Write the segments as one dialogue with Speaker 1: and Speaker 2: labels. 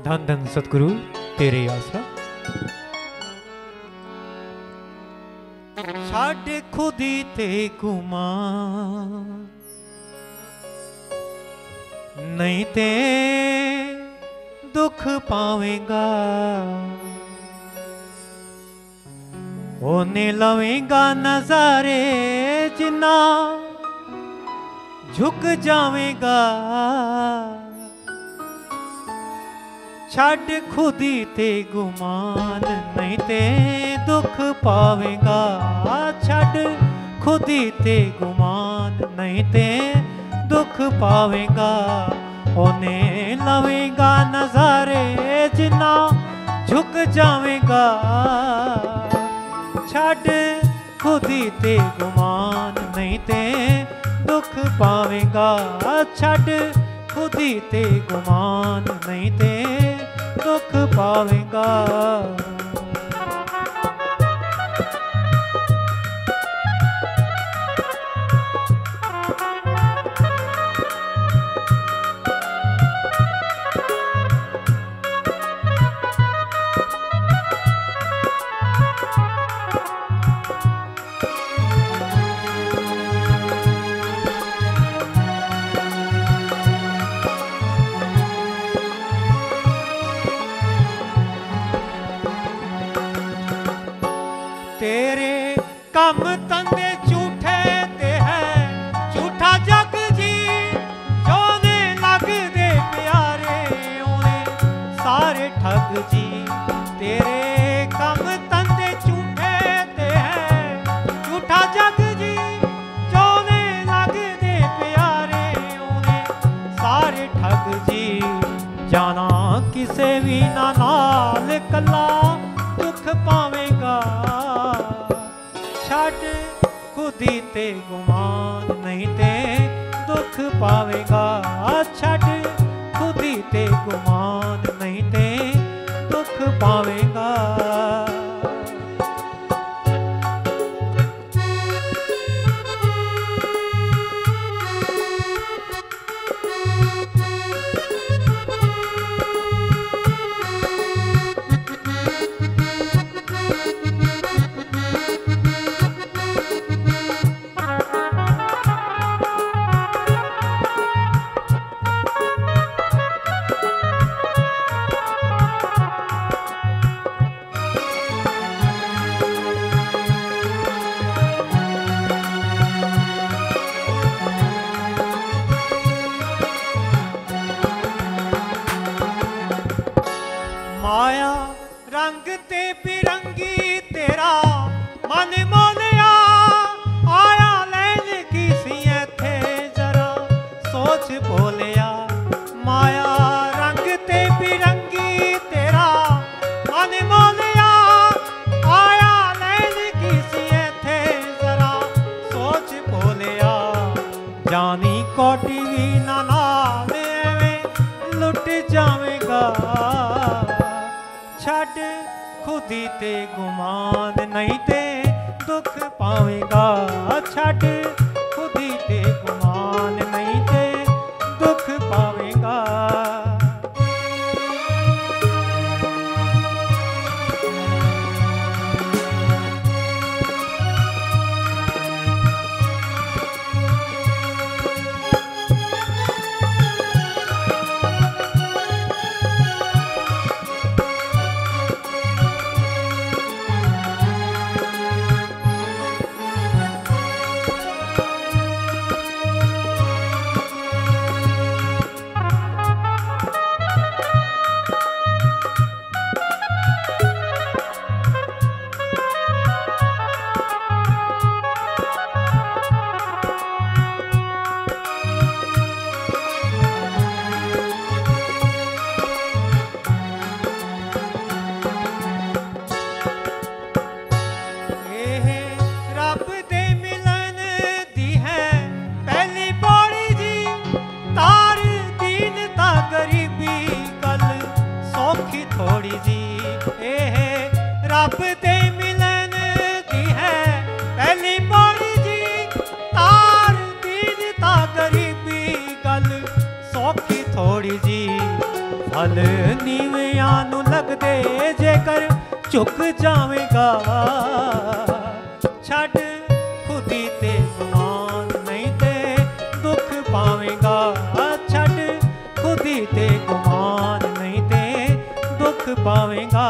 Speaker 1: धन धन सतगुरु तेरे आसरा। छाड़ खुदी ते गुमान नहीं ते दुख पावेगा, होने लवेगा नजारे जिन्ना झुक जावेगा। छड़ खुदी ते गुमान नहीं ते दुख पावेगा। छड़ खुदी ते गुमान नहीं ते दुख पावेगा। होने लवेगा नजारे जिन्ना झुक जावेगा। छड़ खुदी ते गुमान नहीं ते दुख पावेगा। छड़ खुदी ते गुमान नहीं ते दुख पावेगा। तेरे कम तंदे झूठे ते है झूठा जग जी। जोने लगदे प्यारे ओने सारे ठग जी। तेरे कम तंदे झूठे ते है झूठा जग जी। जोने लगदे प्यारे ओने सारे ठग जी। जाना किसे भी ना नाल कला दुख पावेगा। छड़ खुदी ते गुमान नहीं ते दुख पावेगा। छड़ खुदी ते गुमान नहीं ते दुख पावेगा। माया रंग ते बिरंगी तेरा मन मोलिया। आया लैन की सी थे जरा सोच बोलिया। माया रंग ते बिरंगी तेरा मन मोलिया। आया लैन की सी थे जरा सोच बोलिया। जानी कोटी भी ना नाल एवें लुट जावेगा। छड़ खुदी ते गुमान नहीं ते दुख पावेगा। छड़ खुदी ते गुमान नहीं ते दुख पावेगा। रब दे मिलन दी है पहली पौड़ी जी। तार दीन ता गरीबी गल सौखी थोड़ी जी। ਹਲ ਨੀਵਿਆਂ ਨੂੰ ਲੱਗਦੇ ਜੇਕਰ ਝੁਕ ਜਾਵੇਗਾ। ਛੱਡ ਖੁਦੀ ਤੇ ਗੁਮਾਨ ਨਹੀਂ ਤੇ ਦੁੱਖ ਪਾਵੇਂਗਾ। ਛੱਡ ਖੁਦੀ ਤੇ ਗੁਮਾਨ ਨਹੀਂ ਤੇ ਦੁੱਖ ਪਾਵੇਂਗਾ।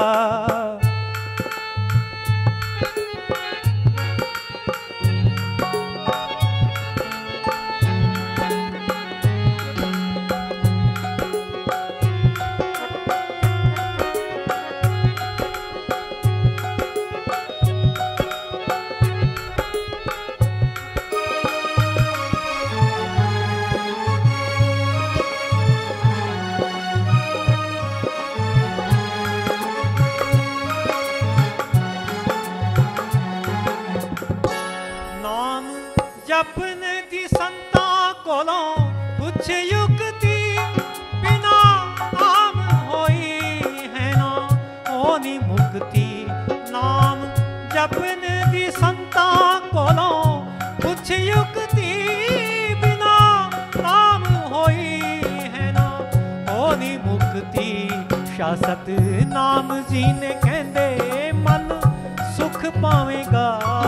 Speaker 1: ਜਪਨ ਦੀ ਸੰਤਾਂ ਕੋਲੋਂ ਪੁੱਛ ਯੁਕਤੀ ਬਿਨਾ ਆਮ ਹੋਈ ਹੈ ਨਾ ਹੋਣੀ ਮੁਕਤੀ। ਨਾਮ ਜਪਨ ਦੀ ਸੰਤਾਂ ਕੋਲੋਂ ਪੁੱਛ ਯੁਕਤੀ ਬਿਨਾ ਆਮ ਹੋਈ ਹੈ ਨਾ ਹੋਣੀ ਮੁਕਤੀ। ਸ਼ਾਸਤ ਨਾਮ ਜੀ ਨੇ ਕਹਿੰਦੇ ਮਨ ਸੁਖ ਪਾਵੇਗਾ।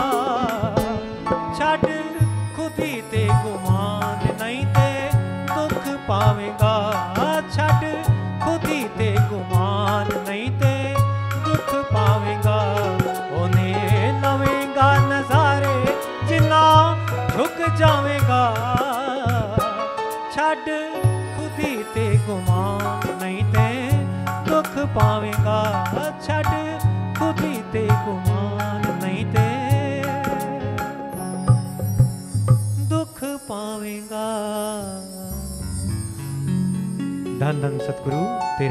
Speaker 1: ਛੱਡ ਖੁਦੀ ਤੇ ਗੁਮਾਨ ਨਹੀਂ ਤੇ ਦੁੱਖ ਪਾਵੇਂਗਾ। ਛੱਡ ਖੁਦੀ ਤੇ ਗੁਮਾਨ ਨਹੀਂ ਤੇ ਦੁੱਖ ਪਾਵੇਂਗਾ। ਉਹਨੇ ਲਵੇਂਗਾ ਨਜ਼ਾਰੇ ਜਿੰਨਾ ਝੁਕ ਜਾਵੇਗਾ। ਛੱਡ ਖੁਦੀ ਤੇ ਗੁਮਾਨ ਨਹੀਂ ਤੇ ਦੁੱਖ ਪਾਵੇਂਗਾ। ਛੱਡ ਖੁਦੀ ਤੇ ਗੁਮਾਨ ਨਹੀਂ ਤੇ ਦੁੱਖ ਪਾਵੇਂਗਾ। ਧੰਨ ਧੰਨ ਸਤਿਗੁਰੂ।